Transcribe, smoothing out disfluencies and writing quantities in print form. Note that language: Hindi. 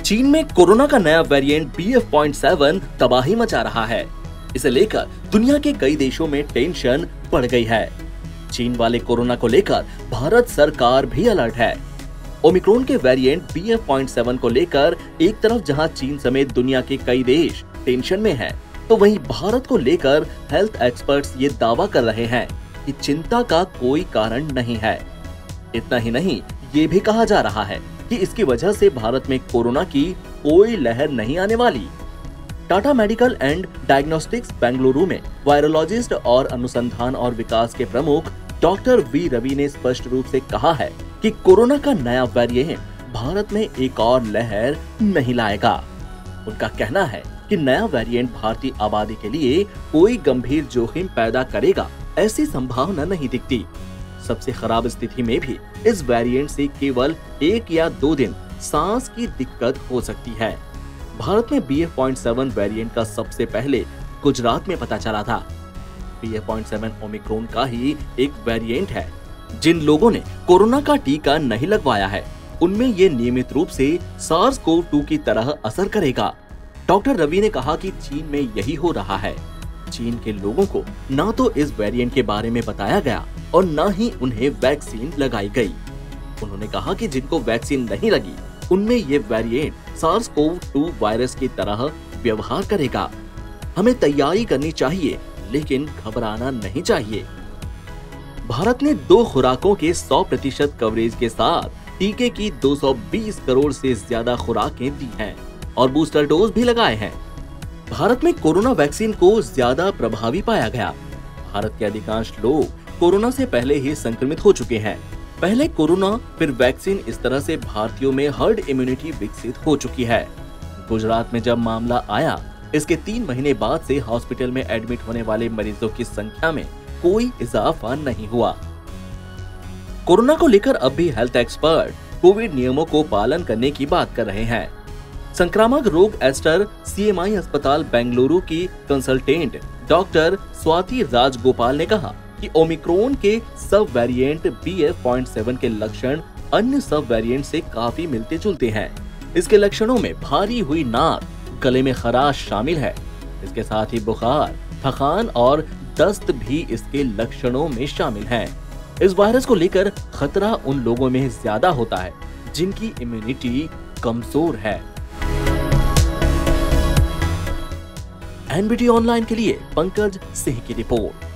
चीन में कोरोना का नया वेरिएंट BF.7 तबाही मचा रहा है। इसे लेकर दुनिया के कई देशों में टेंशन बढ़ गई है। चीन वाले कोरोना को लेकर भारत सरकार भी अलर्ट है। ओमिक्रॉन के वेरिएंट BF.7 को लेकर एक तरफ जहां चीन समेत दुनिया के कई देश टेंशन में हैं, तो वहीं भारत को लेकर हेल्थ एक्सपर्ट्स ये दावा कर रहे हैं कि चिंता का कोई कारण नहीं है। इतना ही नहीं, ये भी कहा जा रहा है कि इसकी वजह से भारत में कोरोना की कोई लहर नहीं आने वाली। Tata medical and diagnostics Bengaluru में वायरोलॉजिस्ट और अनुसंधान और विकास के प्रमुख डॉक्टर वी रवि ने स्पष्ट रूप से कहा है कि कोरोना का नया वेरिएंट भारत में एक और लहर नहीं लाएगा। उनका कहना है कि नया वेरिएंट भारतीय आबादी के लिए कोई गंभीर जोखिम पैदा करेगा, ऐसी संभावना नहीं दिखती। सबसे खराब स्थिति में भी इस वेरिएंट से केवल 1 या 2 दिन सांस की दिक्कत हो सकती है। भारत में BF.7 वेरिएंट का सबसे पहले गुजरात में पता चला था। BF.7 ओमिक्रॉन का ही एक वेरिएंट है। जिन लोगों ने कोरोना का टीका नहीं लगवाया है, उनमें ये नियमित रूप से SARS-CoV-2 की तरह असर करेगा। डॉक्टर रवि ने कहा कि चीन में यही हो रहा है। चीन के लोगों को न तो इस वेरिएंट के बारे में बताया गया और न ही उन्हें वैक्सीन लगाई गई। उन्होंने कहा कि जिनको वैक्सीन नहीं लगी, उनमें ये वेरिएंट SARS-CoV-2 वायरस की तरह व्यवहार करेगा। हमें तैयारी करनी चाहिए, लेकिन घबराना नहीं चाहिए। भारत ने 2 खुराकों के 100% कवरेज के साथ टीके की 220 करोड़ से ज्यादा खुराकें दी हैं और बूस्टर डोज भी लगाए हैं। भारत में कोरोना वैक्सीन को ज्यादा प्रभावी पाया गया। भारत के अधिकांश लोग कोरोना से पहले ही संक्रमित हो चुके हैं। पहले कोरोना फिर वैक्सीन, इस तरह से भारतीयों में हर्ड इम्यूनिटी विकसित हो चुकी है। गुजरात में जब मामला आया, इसके 3 महीने बाद से हॉस्पिटल में एडमिट होने वाले मरीजों की संख्या में कोई इजाफा नहीं हुआ। कोरोना को लेकर अब भी हेल्थ एक्सपर्ट कोविड नियमों को पालन करने की बात कर रहे हैं। संक्रामक रोग एस्टर CMI अस्पताल बेंगलुरु की कंसल्टेंट डॉक्टर स्वाति राजगोपाल ने कहा कि ओमिक्रॉन के सब वेरिएंट BF.7 के लक्षण अन्य सब वेरिएंट से काफी मिलते जुलते हैं। इसके लक्षणों में भारी हुई नाक, गले में खराश शामिल है। इसके साथ ही बुखार, थकान और दस्त भी इसके लक्षणों में शामिल हैं। इस वायरस को लेकर खतरा उन लोगों में ज्यादा होता है जिनकी इम्यूनिटी कमजोर है। NBT ऑनलाइन के लिए पंकज सिंह की रिपोर्ट।